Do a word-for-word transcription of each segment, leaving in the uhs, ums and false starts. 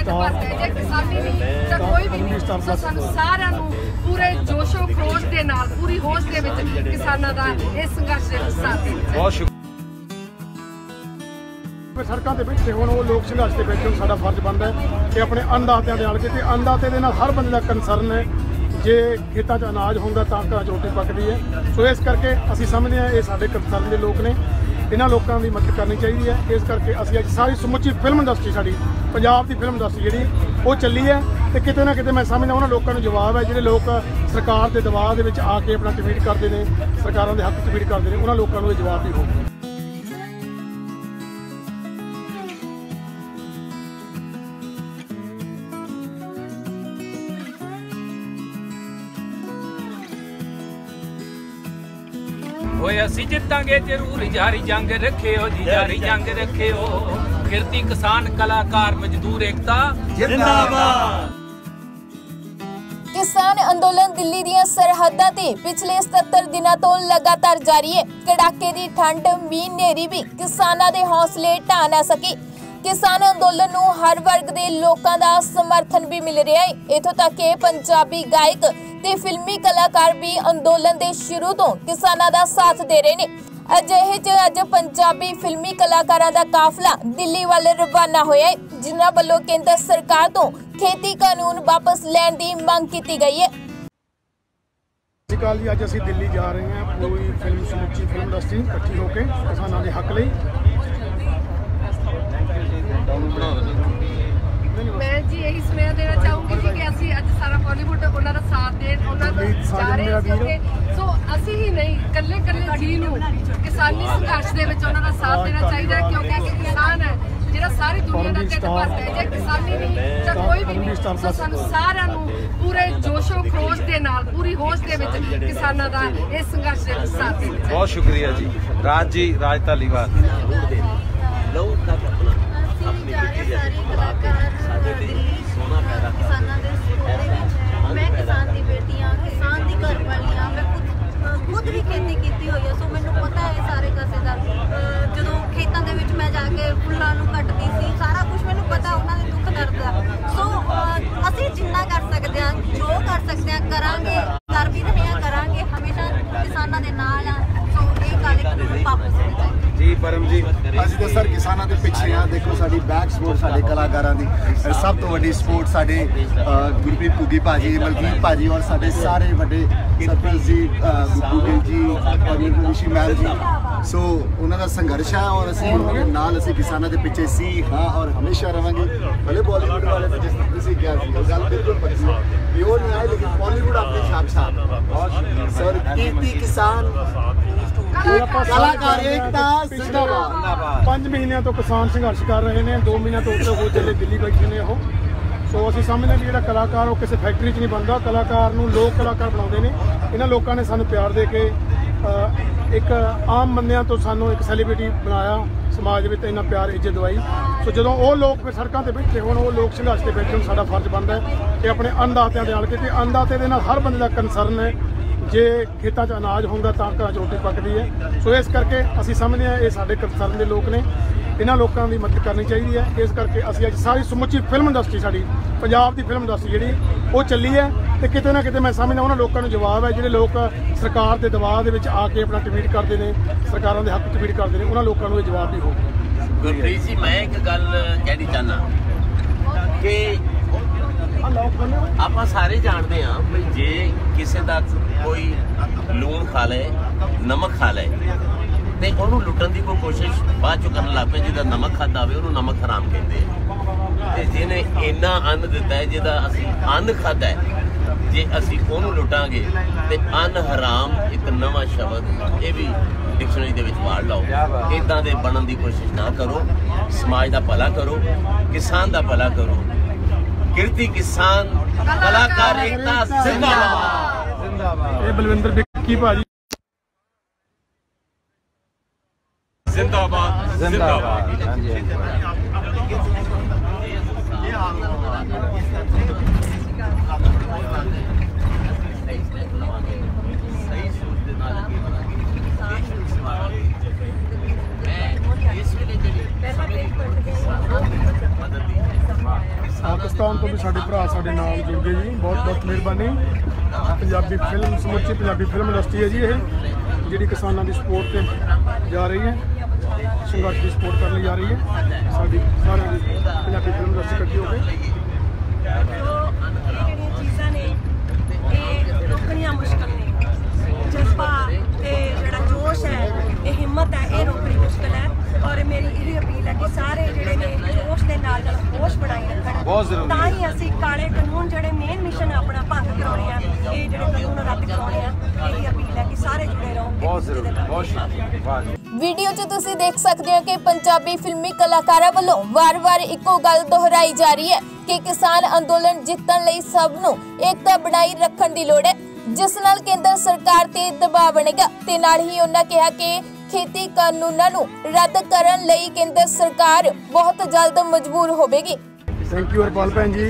ढिड भरते जे किसानी नहीं तो कोई भी नहीं। सो सानू सारिआं नूं पूरे जोशो खरोश दे नाल पूरी होश दे विच किसानां दा इस संघर्ष दे विच साथ देना। बहुत शुक्रिया। सड़कों के बैठे होण वो लोक संघर्ष के बैठे साडा फर्ज बनता है कि अपने अन्नदातिਆਂ ਦੇ ਨਾਲ किते अन्नदाते दे नाल हर बंदे का कंसर्न है। जे खेतों च अनाज होंदा तां घर च रोटी पकदी है। सो इस करके असीं समझदे हां ये साडे कंसर्न दे लोक ने, इन्हां लोकां दी मदद करनी चाहिए है। इस करके असीं अज सारी समुची फिल्म इंडस्ट्री साडी पंजाब की फिल्म इंडस्ट्री जिहड़ी वो चली है तो किते ना किते मैं समझदा उन्हां लोकां नूं जवाब है जिहड़े लोक सरकार के दबाव दे विच आके अपना ट्वीट करते हैं, सरकारां दे हक ट्वीट करते हैं, उन्हां लोकां नूं ये जवाब भी होगा। होए असी जितांगे जरूर, जारी जंग रखियो जी, जारी जंग रखियो। किरती किसान कलाकार मजदूर एकता जिंदाबाद। किसान अंदोलन दिल्ली ਦੀਆਂ सरहदां ते पिछले सत्तर दिनों तो लगातार जारी है। कड़ाके की ठंड, मींह, नेरी भी किसानां दे हौसले ढा ना सकी। किसान अंदोलन नूं हर वर्ग दे लोकां दा समर्थन भी मिल रहा है। इत्थों तक कि पंजाबी गायक ते फिल्मी कलाकार भी अंदोलन दे शुरू तो किसानां दा साथ दे रहे ने। अजिहे च अज पंजाबी फिल्मी कलाकारां दा काफला दिल्ली वाल रवाना होया है, जिन्हां वल्लों केंद्र सरकार तो खेती कानून वापस लैण दी मंग कीती गई है। सतਿ जी, अज असीं दिल्ली जा रहे हैं। पूरी फिल्म समुची फिल्म इंडस्ट्री इकट्ठी होकर किसानों के हक लई। मैं जी यही सुनेहा देना चाहूँगी जी कि असीं अज सारा बॉलीवुड उन्हां दा साथ देण उन्हां दा जा रहे हैं। सो असीं ही नहीं कल्ले कल्ले जी नूं किसानी संघर्ष दे विच उन्हां दा साथ देना चाहिए, क्योंकि एक किसान है जिहड़ा सारी दुनिया दा ढिड भरदा है। जे किसानी नहीं तो कोई भी नहीं। सो सानू सारिआं नूं पूरे जोशो खरोश दे नाल पूरी होश दे विच किसानां दा इस संघर्ष दे विच साथ देना। बहुत शुक्रिया जी। राज जी, राज धालीवाल। अपनी सारे कलाकार दिल्ली किसानों के स्कूल में मैं किसान की बेटी हाँ, किसान की घर वाली हाँ। मैं खुद खुद भी खेती की हुई है। सो मैनू पता है सारे कासे का। जो खेतों के मैं जाके फुलों को कटती सी, सारा कुछ मैनू पता उन्होंने दुख दर्द का। सो असीं जिन्ना कर सकते हैं, जो कर सकते हैं करांगे, कर भी रहे हैं, करांगे, हमेशा किसानों के नाल हाँ। सो ये गल कानून वापस होनी चाहिए जी। परम जी, ਅਸੀਂ ਤਾਂ ਸਰ ਕਿਸਾਨਾਂ ਦੇ ਪਿੱਛੇ ਆ। ਦੇਖੋ ਸਾਡੀ ਬੈਕ ਸਪੋਰਟ ਸਾਡੇ ਕਲਾਕਾਰਾਂ ਦੀ ਸਭ ਤੋਂ ਵੱਡੀ ਸਪੋਰਟ ਸਾਡੇ ਗੁਰਪ੍ਰੀਤ ਘੁੱਗੀ ਭਾਜੀ, ਮਲਕੀਤ ਭਾਜੀ ਔਰ ਸਾਡੇ ਸਾਰੇ ਵੱਡੇ ਸਰਪੰਚ ਜੀ, ਗੁੱਗੂ ਗਿੱਲ ਜੀ ਔਰ ਰਿਸ਼ੀ ਮੈਮ ਜੀ। ਸੋ ਉਹਨਾਂ ਦਾ ਸੰਘਰਸ਼ ਹੈ ਔਰ ਅਸੀਂ ਉਹਨਾਂ ਦੇ ਨਾਲ, ਅਸੀਂ ਕਿਸਾਨਾਂ ਦੇ ਪਿੱਛੇ ਸੀ ਹਾਂ ਔਰ ਹਮੇਸ਼ਾ ਰਵਾਂਗੇ। ਭਲੇ ਬਾਲੀਵੁੱਡ ਵਾਲੇ ਨੇ ਜਿਸ ਤਰ੍ਹਾਂ ਤੁਸੀਂ ਕਿਹਾ ਸੀ, ਉਹ ਗੱਲ ਬਿਲਕੁਲ ਪੱਕੀ ਹੈ ਕਿ ਉਹ ਨਹੀਂ ਆਏ, ਲੇਕਿਨ ਬਾਲੀਵੁੱਡ ਆਪਣੀ ਛਾਪ ਛਾਪ। ਸਰ ਕੀਰਤੀ ਕਿਸਾਨ कलाकार एकता जिंदाबाद। पांच महीनों तो किसान संघर्ष कर रहे हैं, दो महीने तो उत्ते हो चले दिल्ली बैठे ने। वो सो असीं समझते भी जो कलाकार वो किसी फैक्ट्री च नहीं बनता, कलाकार नूं लोक कलाकार बनाते हैं। इन्होंने लोगों ने सानू प्यार दे के एक आम बंदियां तो सानू एक सैलीब्रिटी बनाया, समाज में इन्ना प्यार इज्जत दवाई। सो जो वो लोग फिर सड़कों पर बैठे होण, वो लोक संघर्ष के बैठे साडा फर्ज बनता है कि अपने अन्नदातिਆਂ ਦੇ ਨਾਲ किते अन्नदाते दे नाल हर बंदे का कंसर्न है। जे खेतों च अनाज होंदा तां घर च रोटी पकदी है। सो इस करके असीं समझदे हां ये साडे कंसर्न दे लोक ने, इन्हां लोकां दी मदद करनी चाहिए है। इस करके असीं अज सारी समुची फिल्म इंडस्ट्री साडी पंजाब की फिल्म इंडस्ट्री जिहड़ी वो चली है तो किते ना किते मैं समझदा उन्हां लोकां नूं जवाब है जिहड़े लोक सरकार के दबाव दे विच आके अपना ट्वीट करते हैं, सरकारां दे हक ट्वीट करते हैं, उन्हां लोकां नूं ये जवाब भी होगा। गुरप्रीत जी, मैं एक गल कहनी चाहना कि ਆਪਾਂ ਸਾਰੇ ਜਾਣਦੇ ਹਾਂ ਵੀ ਜੇ ਕਿਸੇ ਦਾ ਕੋਈ ਲੂਣ ਖਾ ਲਏ, ਨਮਕ ਖਾ ਲਏ ਤੇ ਉਹਨੂੰ ਲੁੱਟਣ ਦੀ ਕੋਈ ਕੋਸ਼ਿਸ਼ ਬਾਅਦ ਚੋਂ ਕਰਨ ਲੱਗ ਪਏ, ਜਿਹਦਾ ਨਮਕ ਖਾਦਾ ਹੋਵੇ ਉਹਨੂੰ ਨਮਕ ਹਰਾਮ ਕਹਿੰਦੇ ਆ। ਤੇ ਜਿਹਨੇ ਇੰਨਾ ਅੰਨ ਦਿੱਤਾ ਹੈ, ਜਿਹਦਾ ਅਸੀਂ ਅੰਨ ਖਾਦਾ ਹੈ, ਜੇ ਅਸੀਂ ਉਹਨੂੰ ਲੁੱਟਾਂਗੇ ਤੇ ਅੰਨ ਹਰਾਮ ਇੱਕ ਨਵਾਂ ਸ਼ਬਦ ਇਹ ਵੀ ਡਿਕਸ਼ਨਰੀ ਦੇ ਵਿੱਚ ਪਾੜ ਲਓ। ਇੱਦਾਂ ਦੇ ਬਣਨ ਦੀ ਕੋਸ਼ਿਸ਼ ਨਾ ਕਰੋ। ਸਮਾਜ ਦਾ ਭਲਾ ਕਰੋ, किसान का भला करो। किरती किसान कलाकार एकता जिंदाबाद जिंदाबाद। ये बलविंदर बिक्की भाजी जिंदाबाद जिंदाबाद। हां जी ਪਾਕਿਸਤਾਨ ਤੋਂ ਵੀ ਸਾਡੇ ਭਰਾ ਸਾਡੇ ਨਾਲ ਜੁੜ ਗਏ ਜੀ, ਬਹੁਤ ਬਹੁਤ ਮਿਹਰਬਾਨੀ। ਪੰਜਾਬੀ ਫਿਲਮ ਸਮੁੱਚੀ ਪੰਜਾਬੀ ਫਿਲਮ ਇੰਡਸਟਰੀ ਹੈ ਜੀ ਇਹ, ਜਿਹੜੀ ਕਿਸਾਨਾਂ ਦੀ ਸਪੋਰਟ ਤੇ ਜਾ ਰਹੀ ਹੈ, ਸੰਘਰਸ਼ ਦੀ ਸਪੋਰਟ ਕਰਨ ਲਈ ਜਾ ਰਹੀ ਹੈ। ਸਾਡੀ ਸਾਰਿਆਂ ਦੀ ਪੰਜਾਬੀ ਫਿਲਮ ਇੰਡਸਟਰੀ ਇਕੱਠੀ ਹੋ ਕੇ ਚੀਜ਼ਾਂ ਨੇ ਇਹ ਰੋਕਣੀਆਂ ਮੁਸ਼ਕਲ ਨੇ। ਜਜ਼ਬਾ ਤੇ ਜਿਹੜਾ ਜੋਸ਼ ਹੈ, ਇਹ ਹਿੰਮਤ ਹੈ, ਇਹ ਰੋਕਣੀ ਮੁਸ਼ਕਲ ਹੈ। ਔਰ ਮੇਰੀ ਇਹ ਅਪੀਲ ਹੈ ਕਿ ਸਾਰੇ ਜਿਹੜੇ ਨੇ ਜੋਸ਼ ਦੇ ਨਾਲ ਨਾਲ ਹੋਸ਼ ਬਣਾਈ ਰੱਖਣ, ਤਾਂ ਹੀ ਅਸੀਂ ਕਾਲੇ ਕਾਨੂੰਨ ਜਿਹੜੇ ਮੇਨ ਮਿਸ਼ਨ ਹੈ ਆਪਣਾ ਭੰਗ ਕਰਾਉਣੇ ਆ, ਇਹ ਜਿਹੜੇ ਕਾਨੂੰਨ ਰੱਦ ਕਰਾਉਣੇ ਆ। ਇਹ ਅਪੀਲ ਹੈ ਕਿ ਸਾਰੇ ਜੁੜੇ ਰਹੋ। ਬਹੁਤ ਜ਼ਰੂਰੀ, ਬਹੁਤ ਸ਼ੁਕਰੀਆ। ਵੀਡੀਓ 'ਚ ਤੁਸੀਂ ਦੇਖ ਸਕਦੇ ਹੋ ਕਿ ਪੰਜਾਬੀ ਫਿਲਮੀ ਕਲਾਕਾਰਾਂ ਵੱਲੋਂ ਵਾਰ-ਵਾਰ ਇੱਕੋ ਗੱਲ ਦੁਹਰਾਈ ਜਾ ਰਹੀ ਹੈ ਕਿ ਕਿਸਾਨ ਅੰਦੋਲਨ ਜਿੱਤਣ ਲਈ ਸਭ ਨੂੰ ਏਕਤਾ ਬਣਾਈ ਰੱਖਣ ਦੀ ਲੋੜ ਹੈ, ਜਿਸ ਨਾਲ ਕੇਂਦਰ ਸਰਕਾਰ ਤੇ ਦਬਾਅ ਬਣੇਗਾ। ਤੇ ਨਾਲ ਹੀ ਉਹਨਾਂ ਕਿਹਾ ਕਿ ਖੇਤੀ ਕਾਨੂੰਨਾਂ ਨੂੰ ਰੱਦ ਕਰਨ ਲਈ ਕੇਂਦਰ ਸਰਕਾਰ ਬਹੁਤ ਜਲਦ ਮਜਬੂਰ ਹੋਵੇਗੀ। ਥੈਂਕ ਯੂ ਹਰਪਾਲ ਭੈਣ ਜੀ।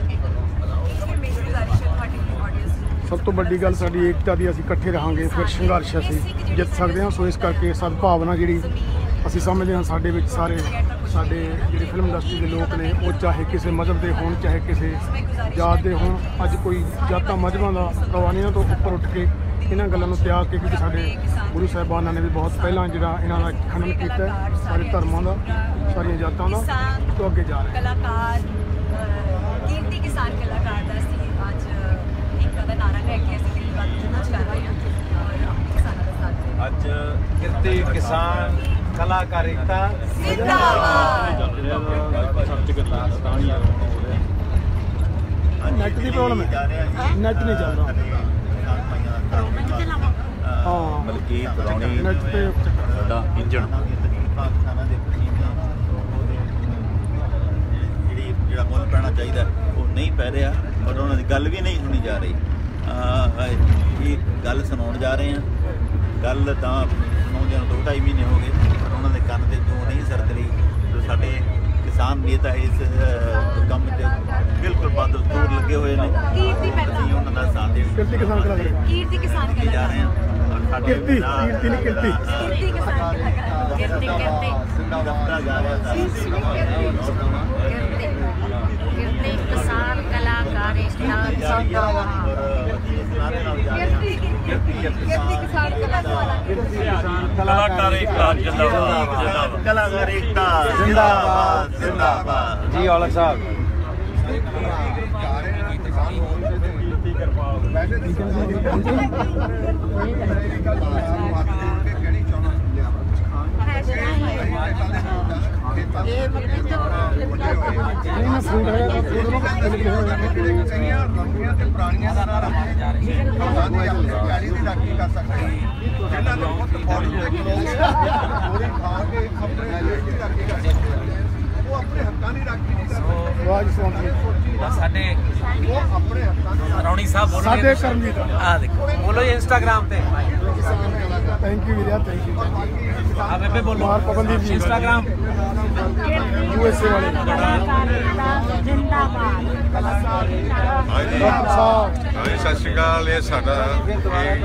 ਸਭ ਤੋਂ ਵੱਡੀ ਗੱਲ ਸਾਡੀ ਏਕਤਾ ਦੀ, ਅਸੀਂ ਇਕੱਠੇ ਰਹਾਂਗੇ ਫਿਰ ਸੰਘਰਸ਼ ਅਸੀਂ ਜਿੱਤ ਸਕਦੇ ਹਾਂ। ਸੋ ਇਸ ਕਰਕੇ ਸਦਭਾਵਨਾ ਜਿਹੜੀ ਅਸੀਂ ਸਮਝਦੇ ਹਾਂ ਸਾਡੇ ਵਿੱਚ ਸਾਰੇ ਸਾਡੇ ਜਿਹੜੇ ਫਿਲਮ ਇੰਡਸਟਰੀ ਦੇ ਲੋਕ ਨੇ, ਉਹ ਚਾਹੇ ਕਿਸੇ ਮਜ਼ਹਬ ਦੇ ਹੋਣ ਚਾਹੇ ਕਿਸੇ ਜਾਤ ਦੇ ਹੋਣ, ਅੱਜ ਕੋਈ ਜਾਤਾਂ ਮਜ਼ਹਬਾਂ ਦਾ ਰਵਾਨੀਆਂ ਤੋਂ ਉੱਪਰ ਉੱਠ ਕੇ ਇਹਨਾਂ ਗੱਲਾਂ ਨੂੰ ਤਿਆਗ ਕੇ, ਕਿਉਂਕਿ ਸਾਡੇ ਗੁਰੂ ਸਾਹਿਬਾਨਾਂ ਨੇ ਵੀ ਬਹੁਤ ਪਹਿਲਾਂ ਜਿਹੜਾ ਇਹਨਾਂ ਦਾ ਖੰਡਨ ਕੀਤਾ ਸਾਰੇ ਧਰਮਾਂ ਦਾ, ਸਾਰੀਆਂ ਜਾਤਾਂ ਦਾ, ਤੋਂ ਅੱਗੇ ਜਾ ਰਹੇ ਕਲਾਕਾਰ ਕੀਰਤੀ ਕਿਸਾਨ ਕਲਾਕਾਰ ਦਾ ਅਸੀਂ ਅੱਜ ਇੱਕ ਦਾ ਨਾਰਾ ਲੈ ਕੇ ਅਸੀਂ ਦਿੱਲੀ ਵੱਲ ਪਹੁੰਚ ਕਰ ਰਹੇ ਹਾਂ ਔਰ ਕਿਸਾਨਾਂ ਦਾ ਸਾਥ ਦੇ ਅੱਜ ਕਿਰਤੀ ਕਿਸਾਨ ਕਲਾਕਾਰ ਏਕਤਾ ਜ਼ਿੰਦਾਬਾਦ। ਨੈਟ ਦੀ ਪ੍ਰੋਬਲਮ ਹੈ, ਨੈਟ ਨਹੀਂ ਚੱਲਦਾ। ਹਾਂ ਮਲਕੀਤ ਰੌਣੀ ਨੈਟ ਤੇ ਸਾਡਾ ਇੰਜਣ ਜਿਹੜੀ ਜਿਹੜਾ ਮੁੱਲ ਪੈਣਾ ਚਾਹੀਦਾ ਉਹ ਨਹੀਂ ਪੈ ਰਿਹਾ, ਪਰ ਉਹਨਾਂ ਦੀ ਗੱਲ ਵੀ ਨਹੀਂ ਸੁਣੀ ਜਾ ਰਹੀ। ਇਹ ਗੱਲ ਸੁਣਾਉਣ ਜਾ ਰਹੇ ਹਾਂ, ਗੱਲ ਤਾਂ ਸੁਣਾਉਂਦਿਆਂ ਨੂੰ ਦੋ ਢਾਈ ਮਹੀਨੇ ਹੋ ਗਏ, ਪਰ ਉਹਨਾਂ ਦੇ ਕੰਨ ਤੇ ਜੋ ਨਹੀਂ ਸਰਕ ਰਹੀ। ਜੋ ਸਾਡੇ ਕਿਸਾਨ ਨੇਤਾ ਇਸ ਕੰਮ 'ਚ ਬਿਲਕੁਲ ਬਾਦਲ ਦੂਰ ਲੱਗੇ ਹੋਏ ਨੇ, ਅਸੀਂ ਉਹਨਾਂ ਦਾ ਸਾਥ ਦੇ ਕਿਰਤੀ ਕਿਸਾਨ ਕਲਾਕਾਰ ਕੀਰਤੀ ਕਿਸਾਨ ਕਲਾਕਾਰ ਜਾ ਰਹੇ ਹਾਂ। ਕਿਰਤੀ ਕੀਰਤੀ ਨਹੀਂ ਕਿਰਤੀ ਕੀਰਤੀ ਕਿਸਾਨ ਕਲਾਕਾਰ ਕੀਰਤੀ ਕੀਰਤੀ ਦਫਤਰ ਜਾ ਰਿਹਾ ਕੀਰਤੀ ਕਿਸਾਨ ਕਲਾਕਾਰ ਕਲਾਕਾਰ ਏਕਤਾ ਜਿੰਦਾਬਾਦ, ਕਲਾਕਾਰ ਏਕਤਾ ਜਿੰਦਾਬਾਦ ਜਿੰਦਾਬਾਦ ਜੀ ਔਲਖ ਸਾਹਿਬ। ਸਾਡੇ ਰੌਣੀ ਸਾਹਿਬ ਬੋਲ ਰਹੇ ਸਾਡੇ ਕਰਮਜੀਤ ਆ ਦੇਖੋ, ਬੋਲੋ ਜੀ ਇੰਸਟਾਗ੍ਰਾਮ ਤੇ। ਥੈਂਕ ਯੂ ਵੀਰਿਆ, ਥੈਂਕ ਯੂ। ਆ ਬੇਬੇ ਬੋਲੋ ਮਾਰ ਪਵਨਦੀਪ ਜੀ ਇੰਸਟਾਗ੍ਰਾਮ ਯੂਐਸਏ ਵਾਲੇ ਜ਼ਿੰਦਾਬਾਦ। ਡਾਕਟਰ ਸਾਹਿਬ ਹਾਂਜੀ ਸਤਿ ਸ਼੍ਰੀ ਅਕਾਲ। ਇਹ ਸਾਡਾ ਸਤਿ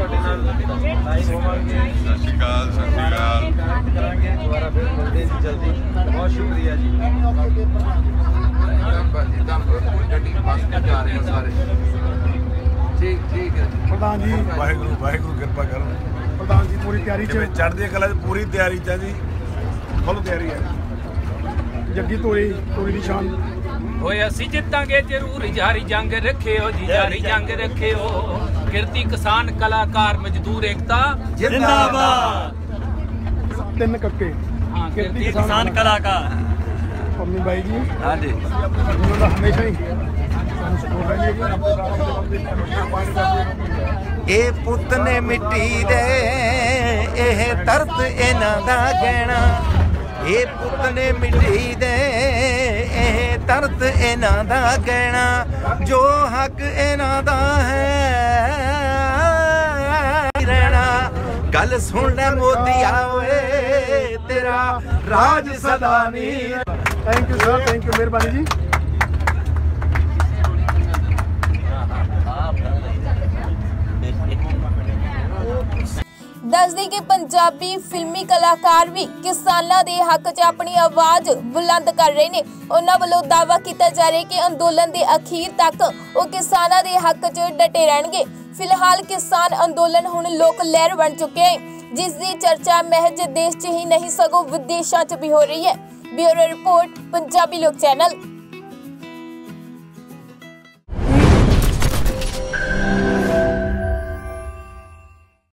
ਸ਼੍ਰੀ ਅਕਾਲ ਸਤਿ ਸ਼੍ਰੀ ਅਕਾਲ ਕਰਾਂਗੇ ਦੁਬਾਰਾ ਫਿਰ ਮਿਲਦੇ ਜੀ ਜਲਦੀ। ਬਹੁਤ ਸ਼ੁਕਰੀਆ ਜੀ। ਜਿੱਦਾਂ ਗੱਡੀ ਬੱਸ ਤੇ ਜਾ ਰਹੇ ਸਾਰੇ। ਠੀਕ ਠੀਕ ਹੈ ਪ੍ਰਧਾਨ ਜੀ, ਵਾਹਿਗੁਰੂ ਵਾਹਿਗੁਰੂ ਕਿਰਪਾ ਕਰਨ। ਪ੍ਰਧਾਨ ਜੀ ਪੂਰੀ ਤਿਆਰੀ ਚ ਚੜ੍ਹਦੀ ਕਲਾ 'ਚ ਪੂਰੀ ਤਿਆਰੀ ਚ ਜੀ, ਫੁੱਲ ਤਿਆਰੀ ਹੈ। ਜੱਗੀ ਤੋਰੀ ਤੋਰੀ ਦੀ ਸ਼ਾਨ ਹੋਏ ਅਸੀਂ ਜਿੱਤਾਂਗੇ ਜ਼ਰੂਰ, ਜਾਰੀ ਜੰਗ ਰੱਖਿਓ ਜੀ, ਜਾਰੀ ਜੰਗ ਰੱਖਿਓ। ਕਿਰਤੀ ਕਿਸਾਨ ਕਲਾਕਾਰ ਮਜ਼ਦੂਰ ਏਕਤਾ ਜਿੰਦਾਬਾਦ। ਤਿੰਨ ਕੱਕੇ ਹਾਂ, ਕਿਰਤੀ ਕਿਰਤੀ ਕਿਸਾਨ ਕਲਾਕਾਰ ਪੰਮੀ ਬਾਈ ਜੀ, ਹਾਂਜੀ ਉਹਨਾਂ ਦਾ ਹਮੇਸ਼ਾ ਹੀ ਸਾਨੂੰ ਸਪੋਰਟ ਰਹੇਗੀ। ਇਹ ਪੁੱਤ ਨੇ ਮਿੱਟੀ ਦੇ, ਇਹ ਦਰਦ ਇਹਨਾਂ ਦਾ ਗਹਿਣਾ। ਇਹ ਪੁੱਤ ਨੇ ਮਿੱਟੀ ਦੇ, ਇਹ ਦਰਦ ਇਹਨਾਂ ਦਾ ਗਹਿਣਾ। ਜੋ ਹੱਕ ਇਹਨਾਂ ਦਾ ਹੈ ਰਹਿਣਾ। ਗੱਲ ਸੁਣ ਲੈ ਮੋਦੀਆ ਓਏ, ਤੇਰਾ ਰਾਜ ਸਦਾ ਨਹੀਂ। Thank you sir, thank you, ਮਿਹਰਬਾਨੀ ਜੀ। दस दी कि पंजाबी फिल्मी कलाकार भी किसानां दे हक च अपनी आवाज़ बुलंद कर रहे ने। उन्हां वल्लों दावा किया जा रहा है कि अंदोलन के अखीर तक वो किसानां दे हक च डटे रहणगे। फिलहाल किसान अंदोलन हुण लोक लहर बन चुके हैं, जिसकी चर्चा महज देश च ही नहीं सगों विदेशों च भी हो रही है। ब्यूरो रिपोर्ट, पंजाबी लोक चैनल।